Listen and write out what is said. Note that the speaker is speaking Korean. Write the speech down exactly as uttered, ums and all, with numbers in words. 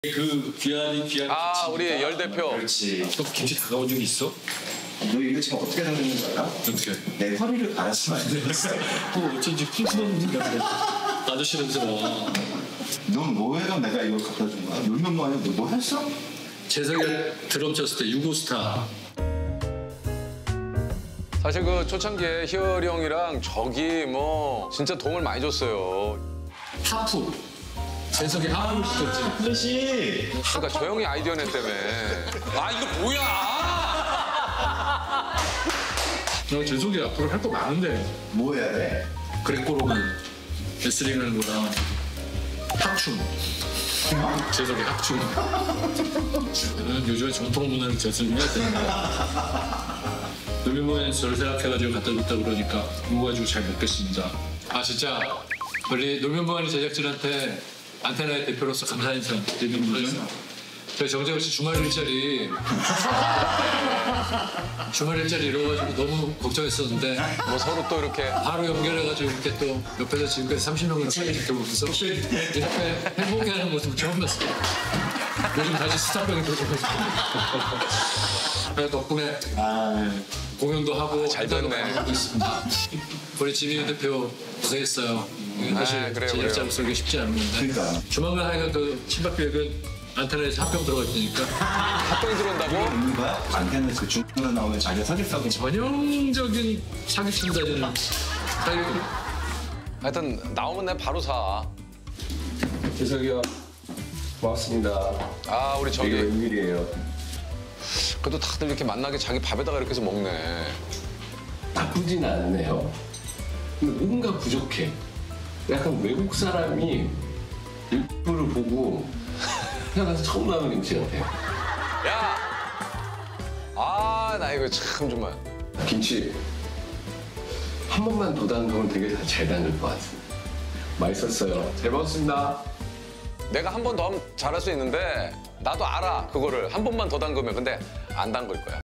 그 귀한 귀한 아 우리 열 대표. 그렇지. 또 김치 다가온 적이 있어? 너 이거 지금 어떻게 생겼는 줄 알아? 어떻게? 내 허리를 갈았으면 안 되겠어. 뭐 어쩐지 쿵쿵한 생각이 아저씨 냄새나. 넌 뭐해서 내가 이걸 갖다 준 거야? 놀면뭐 아니야? 너 뭐 했어? 재석이가 드럼 쳤을 때 유고스타. 사실 그 초창기에 희열이 형이랑 저기 뭐 진짜 도움을 많이 줬어요. 하프. 재석이 하프를 시켰지. 플래시. 그러니까 저 형이 아이디어 냈다며. 아 이거 뭐야? 너 재석이 앞으로 할 거 많은데. 뭐 해야 돼? 그레코로만 레슬링하는 거랑 합춤. 재석이 합춤. 저는 요즘에 전통 문화를 재슬링해야 되는데. 놀면모에서 저를 생각해가지고 갖다 줬다 그러니까 이거 가지고 잘 먹겠습니다. 아 진짜 원래 놀면모하는 제작진한테 안테나의 대표로서 감사 인사 드리는 거죠. 저희 정재호 씨 주말 일자리 주말 일자리 이뤄가지고 너무 걱정했었는데 뭐 서로 또 이렇게 바로 연결해가지고 이렇게 또 옆에서 지금까지 삼십 명을 지켜보면서 이렇게 행복해하는 모습을 처음 봤어요. 요즘 다시 스타병이 도착해서 덕분에 아, 공연도 하고 잘 됐네. 하고 있습니다. 우리 지민 대표 고생했어요. 사실 아, 그래요, 제작자로서 이게 쉽지 않은 건데 그러니까. 조만간 하여간 그 친박비액은 안테나에서 합병 들어갈 테니까 합병이 들어온다고? 있는 거야? 안테나 그 중간에 나오는 자기가 사기싸고 전형적인 사기친 자리는 사기. 하여튼 나오면 내가 바로 사. 재석이요. 고맙습니다. 아 우리 이게 저기 웬일이에요? 그래도 다들 이렇게 만나게 자기 밥에다가 이렇게 해서 먹네. 나쁘진 않네요. 근데 뭔가 부족해. 약간 외국 사람이 일부를 보고 태어나서 처음 나는 김치 같아요. 야! 아, 나 이거 참 정말. 김치 한 번만 더 담그면 되게 잘 담글 것 같습니다. 맛있었어요. 잘 먹었습니다. 내가 한 번 더 하면 잘할 수 있는데 나도 알아, 그거를. 한 번만 더 담그면. 근데 안 담글 거야.